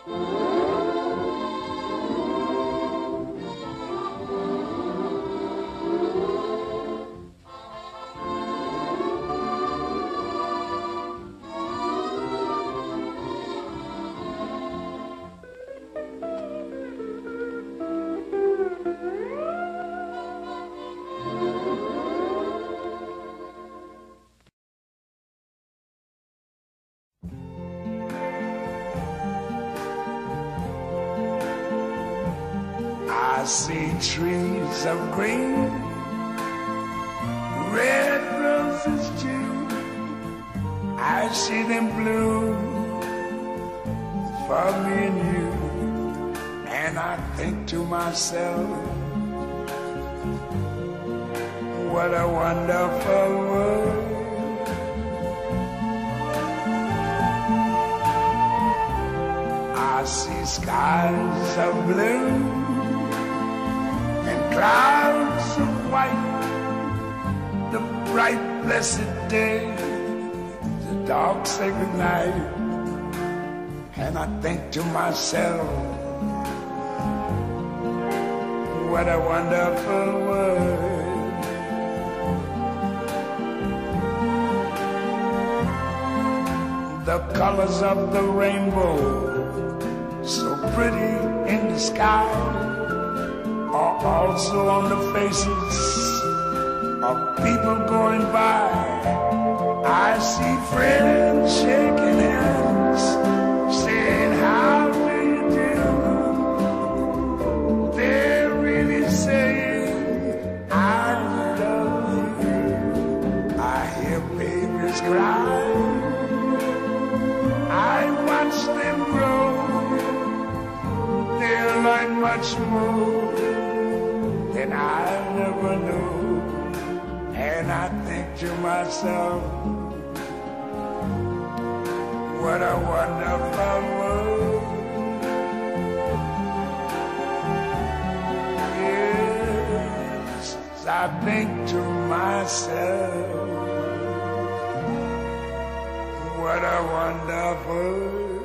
I see trees of green, red roses too. I see them bloom for me and you. And I think to myself, what a wonderful world. I see skies of blue, clouds of white, the bright blessed day, the dark sacred night. And I think to myself, what a wonderful world. The colors of the rainbow, so pretty in the sky, are also on the faces of people going by. I see friends shaking hands, saying, how do you do? They're really saying, I love you. I hear babies cry, I watch them grow. They'll learn much more than I never knew. And I think to myself, what a wonderful world. Yes, I think to myself, what a wonderful world.